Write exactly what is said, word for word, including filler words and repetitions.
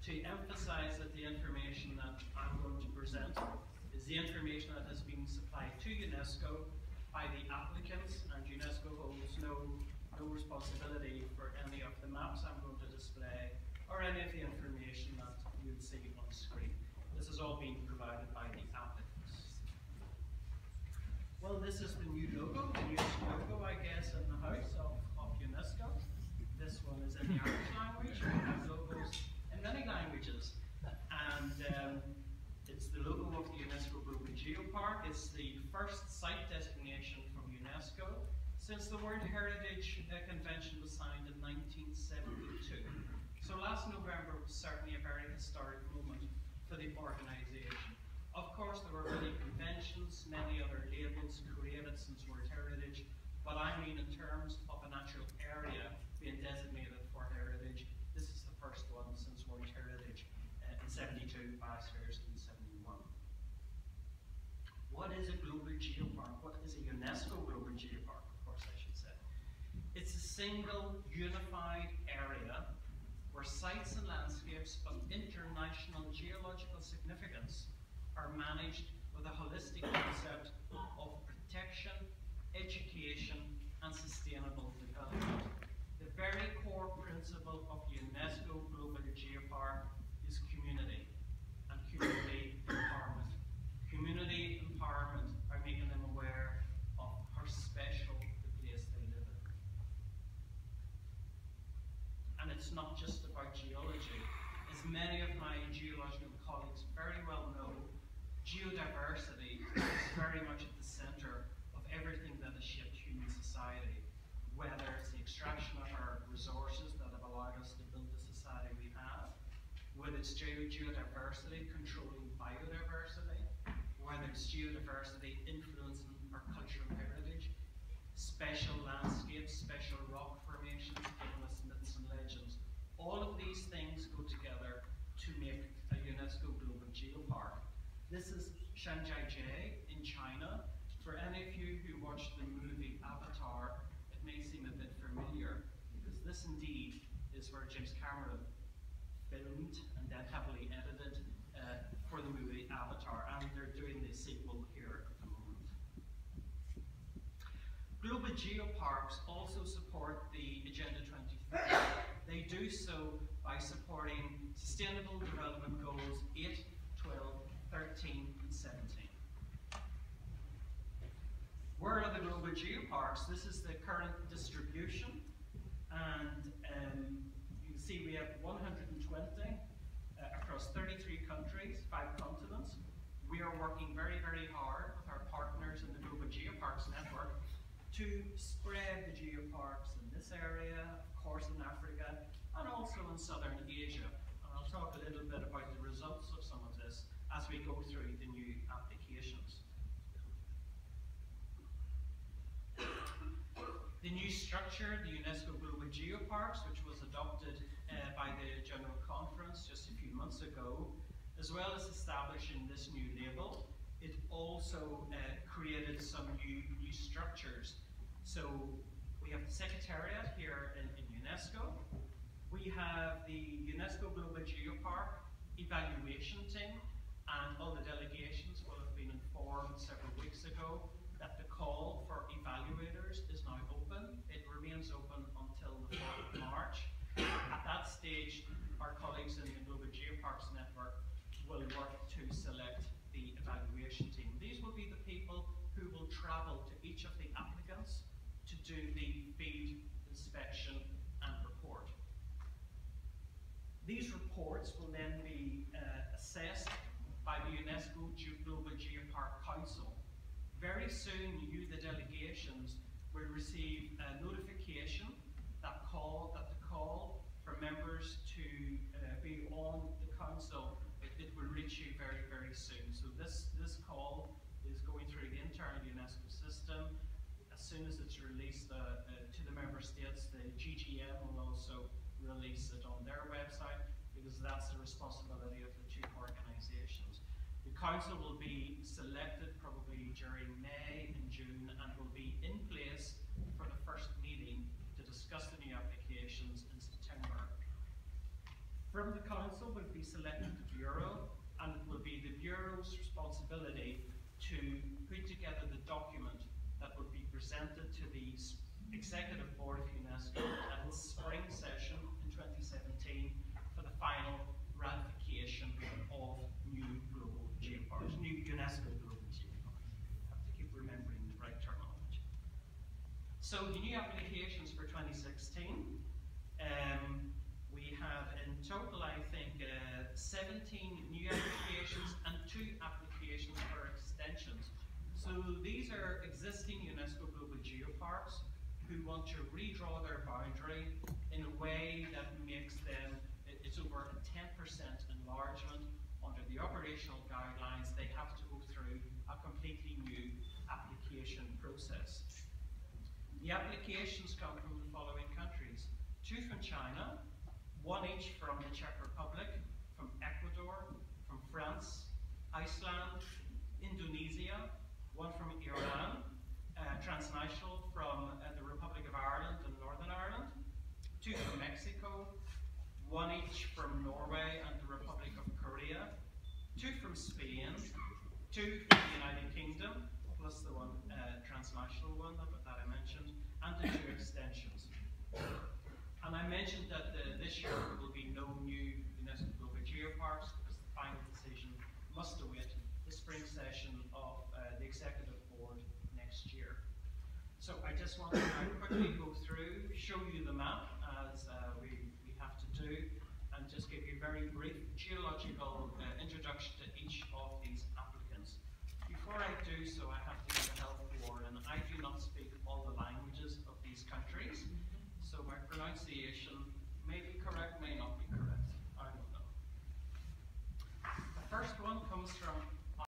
to emphasize that the information that I'm going to present is the information that has been supplied to UNESCO by the applicants, and UNESCO holds no, no responsibility for any of the maps I'm going to display or any of the information that you'll see on screen. This is all being provided by the applicants. Well, this is the new logo, the newest logo, I guess, in the house of, of UNESCO. This one is in the Irish language. We have logos in many languages. And um, it's the logo of the UNESCO Global Geopark. It's the first site designation from UNESCO since the World Heritage uh, Convention was signed in nineteen seventy-two. So last November was certainly a very historic moment for the organisation. Of course, there were many conventions, many other labels created since World Heritage, but I mean in terms of an actual area being designated for heritage, this is the first one since World Heritage uh, in seventy-two, Biospheres in seventy-one. What is a global geopark? What is a UNESCO global geopark, of course I should say? It's a single, unified area where sites and landscapes of international geological significance are managed with a holistic concept of protection, education, and sustainable development. The very core principle of UNESCO Global Geopark is community and community empowerment. Community empowerment are making them aware of how special the place they live in. And it's not just about geology. As many of my geological colleagues very well know, geodiversity is very much at the centre of everything that has shaped human society, whether it's the extraction of our resources that have allowed us to build the society we have, whether it's ge geodiversity controlling biodiversity, whether it's geodiversity influencing our cultural heritage, special landscapes, special rock formations giving us myths and legends. All of these things go together to make a UNESCO Global Geopark. This is Zhangjiajie in China. For any of you who watched the movie Avatar, it may seem a bit familiar, because this indeed is where James Cameron filmed and then heavily edited uh, for the movie Avatar, and they're doing the sequel here at the moment. Global Geoparks also support the Agenda twenty thirty. They do so by supporting Sustainable Development Goals eight, twelve, thirteen, and seventeen. Where are the global geoparks? This is the current distribution, and um, you can see we have one hundred twenty uh, across thirty-three countries, five continents. We are working very, very hard with our partners in the Global Geoparks Network to spread the geoparks in this area, of course in Africa, and also in Southern Asia. And I'll talk a little bit about the results of some of this as we go through the new applications. The new structure, the UNESCO Global Geoparks, which was adopted uh, by the General Conference just a few months ago, as well as establishing this new label, it also uh, created some new, new structures. So we have the Secretariat here in, in UNESCO. We have the UNESCO Global Geopark evaluation team, and all the delegations will have been informed several weeks ago that the call for evaluators is now open. It remains open until the fourth of March. At that stage, our colleagues in the Global Geoparks Network will work to select the evaluation team. These will be the people who will travel to each of the applicants to do the field inspection and report. These reports will then be uh, assessed by the UNESCO Global Geopark Council. Very soon, you, the delegations, will receive a notification that call that the call for members to uh, be on the council, it, it will reach you very, very soon. So this, this call is going through the internal UNESCO system. As soon as it's released uh, uh, to the member states, the G G M will also release it on their website, because that's the responsibility of the two organisations. The council will be selected probably during May and June, and will be in place for the first meeting to discuss the new applications in September. From the Council will be selected the Bureau, and it will be the Bureau's responsibility to put together the document that will be presented to the Executive Board of UNESCO at its spring session in twenty seventeen for the final ratification of new global geoparks, new UNESCO global geoparks. I have to keep remembering the right terminology. So the new applications for twenty sixteen, um, we have in total, I think, uh, seventeen new applications and two applications for extensions. So these are existing UNESCO global geoparks who want to redraw their boundary in a way that makes them, it's over a ten percent enlargement. Under the operational guidelines, they have to go through a completely new application process. The applications come from the following countries: two from China, one each from the Czech Republic, from Ecuador, from France, Iceland, Indonesia, one from Iran, uh, transnational from uh, the Republic of Ireland and Northern Ireland, two from Mexico, one each from Norway and the Republic of Korea, two from Spain, two from the United Kingdom, plus the one uh, transnational one that, that I mentioned, and the two extensions. And I mentioned that the, this year there will be no new UNESCO Global Geoparks because the final decision must await the spring session of uh, the Executive Board next year. So I just want to now quickly go through, show you the map as uh, we, we have to do, and just give you a very brief geological uh, introduction to each of these applicants. Before I do so, I have to give a health warning. I do not speak all the languages of these countries, so my pronunciation may be correct, may not be correct. I don't know. The first one comes from